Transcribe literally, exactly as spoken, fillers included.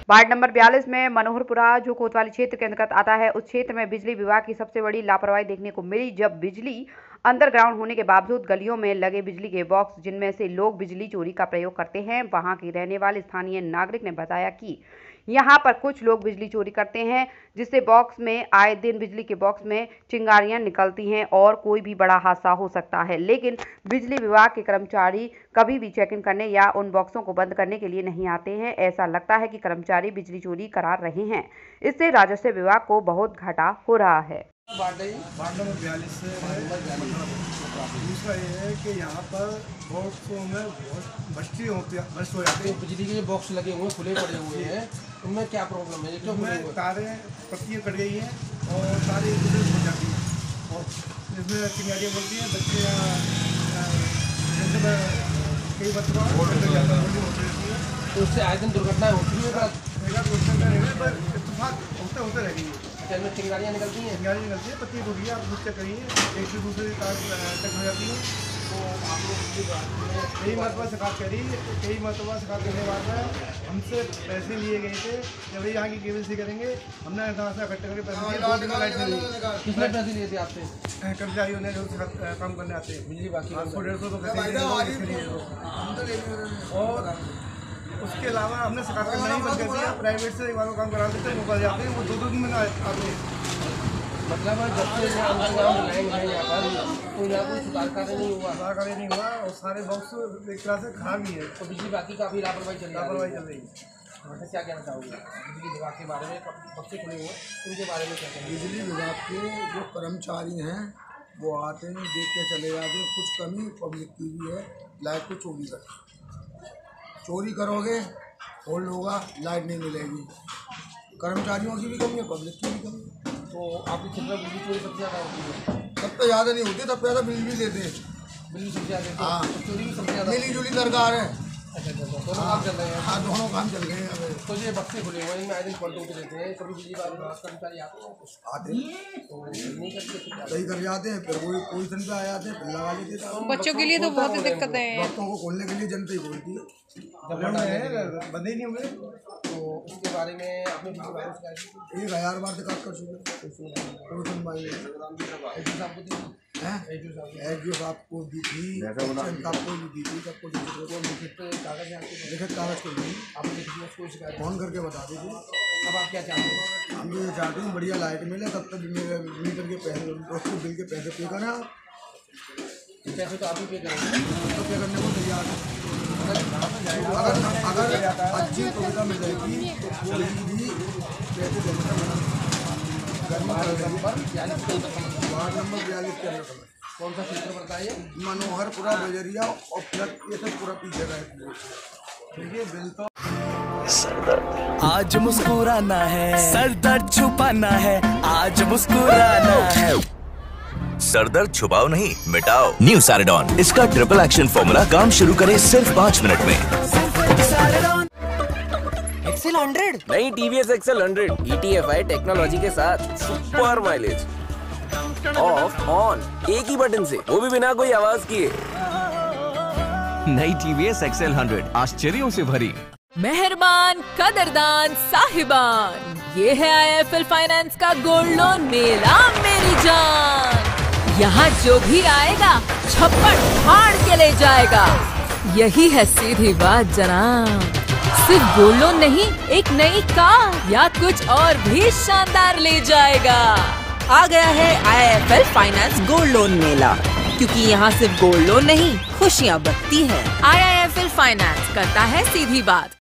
Ward number बयालीस में मनोहरपुरा जो कोतवाली क्षेत्र के अंतर्गत आता है, उस क्षेत्र में बिजली विभाग की सबसे बड़ी लापरवाही देखने को मिली। जब बिजली अंडरग्राउंड होने के बावजूद गलियों में लगे बिजली के बॉक्स जिनमें से लोग बिजली चोरी का प्रयोग करते हैं, वहां के रहने वाले स्थानीय नागरिक ने बताया कि यहां पर कुछ लोग बिजली चोरी करते हैं, जिससे बॉक्स में आए दिन बिजली के बॉक्स में चिंगारियां निकलती हैं और कोई भी बड़ा हादसा हो सकता है। लेकिन बिजली विभाग के कर्मचारी कभी भी चेकिंग करने या उन बॉक्सों को बंद करने के लिए नहीं आते हैं। ऐसा लगता है कि कर्मचारी बिजली चोरी करा रहे हैं। इससे राजस्व विभाग को बहुत घाटा हो रहा है। वार्ड नंबर बयालीस से दूसरा ये है कि यहाँ पर बॉक्सों में बहुत बस्ती होती है, बस्ट हो जाती है। बिजली के जो बॉक्स लगे हुए खुले पड़े हुए हैं, उनमें क्या प्रॉब्लम है? जो उसमें तारें पत्तियाँ कट गई हैं और तारें एक दूसरे से जाती हैं और इसमें चिंगारियाँ बोलती हैं। बच्चे कई बच्चों तो उससे आए दिन दुर्घटनाएं होती है, पर इत्तेफाक होते होते रह गई है। में चिंगारियाँ निकलती हैं चिंगारियाँ निकलती है, पत्ती टूटी है, आप खुद चेक करिए, एक से दूसरे तार टच हो जाती है। तो आप लोग कई मरतबा शिकायत करी, कई मरतबा शिकायत करने के बाद हमसे पैसे लिए गए थे कि भाई यहाँ की केबल सी करेंगे। हमने यहाँ से इकट्ठे करके पैसे लिए, दो दिन में लाइट नहीं ली। कितने पैसे लिए थे आपसे? कर्मचारियों ने जो काम करने आते हैं बिजली बाकी आपको डेढ़ सौ तो पैसे और उसके अलावा हमने शिकायत करना नहीं बंद कर दिया। प्राइवेट से एक बार काम करा देते हैं, वो कर जाते हैं, वो दो दो दिन में आते हैं। मतलब जब से अंडरग्राउंड लाइन है यहाँ पर, तो यहाँ कोई सुधार कार्य नहीं हुआ सुधार कार्य नहीं हुआ और सारे बॉक्स एक तरह से खराब ही है। तो बिजली बाकी काफ़ी लापरवाही चल रही है। लापरवाही चल रही है। वैसे क्या कहना चाहोगे बिजली विभाग के बारे में? बक्से खुले हुए उनके बारे में क्या कहना? बिजली विभाग के जो कर्मचारी हैं वो आते हैं, देख के चले जाते हैं। कुछ कमी पब्लिक की भी है, लाइट को चोरी कर चोरी करोगे होल्ड होगा, लाइट नहीं मिलेगी। कर्मचारियों की भी कमी है, पब्लिक की भी कमी है। तो आपके क्षेत्र में बिजली चोरी सबसे ज़्यादा होती है? सबसे ज़्यादा नहीं होती, सबसे ज़्यादा बिल भी लेते हैं। बिजली सबसे ज़्यादा? हाँ, चोरी भी सबसे ज़्यादा। मिली जुली सरकार है। अच्छा अच्छा, दोनों काम चल रहे हैं। हाँ, दोनों काम चल रहे हैं। तो ये बक्से खुले हुए हैं, इनमें आए दिन पलटों के देते हैं, कभी बिजली विभाग कर्मचारी आते हैं आते हैं तो नहीं करते, सही कर जाते हैं, फिर वो पोजीशन पे आ जाते हैं, फिर लगा लेते हैं। बच्चों के लिए तो बहुत ही दिक्कत है। बच्चों को खोलने के लिए जनता ही खोलती है, बंद ही नहीं हुए। तो उसके बारे में आपने बिजली विभाग से क्या एक हजार बार शिकायत कर चुके हैं। एचओ साहब को दी थी, आपको भी दी थी, सबको कागज लिखित कागज को दी, आपने फोन करके बता दीजिए। अब आप क्या चाहते हैं? हम तो ये चाहते हैं बढ़िया लाइट मिले, तब तक मेरे मीटर के पैसे, उसके बिल के पैसे पे करें। पैसे तो आप ही पे करेंगे, तो पे करने को तैयार है। अगर अगर अच्छी सुविधा मिल जाएगी तो कोई भी पैसे देने का मना। वार्ड नंबर बयालीस के अंदर कौन सा क्षेत्र पड़ता है? मनोहरपुरा बजरिया और प्लस ये सब पूरा पीछे रहती है। ठीक है, बिल तो आज मुस्कुराना है, सर दर्द छुपाना है, आज मुस्कुराना है। सर दर्द छुपाओ नहीं, मिटाओ। न्यू सैरेडॉन, इसका ट्रिपल एक्शन फॉर्मूला काम शुरू करे सिर्फ पाँच मिनट में। एक्सेल हंड्रेड नहीं, TVS XL hundred E T F I technology के साथ सुपर माइलेज। ऑफ ऑन एक ही बटन से, वो भी बिना कोई आवाज किए। नई टीवीएस एक्सेल हंड्रेड आश्चर्यों से भरी। मेहरबान, कदरदान, साहिबान, ये है आई एफ एल फाइनेंस का गोल्ड लोन मेला मेरी जान। यहाँ जो भी आएगा छप्पड़ फाड़ के ले जाएगा, यही है सीधी बात जनाब। सिर्फ गोल्ड लोन नहीं, एक नई कार या कुछ और भी शानदार ले जाएगा। आ गया है I F L finance gold loan मेला, क्योंकि यहाँ सिर्फ गोल्ड लोन नहीं खुशियाँ बरती है। I I F L finance करता है सीधी बात।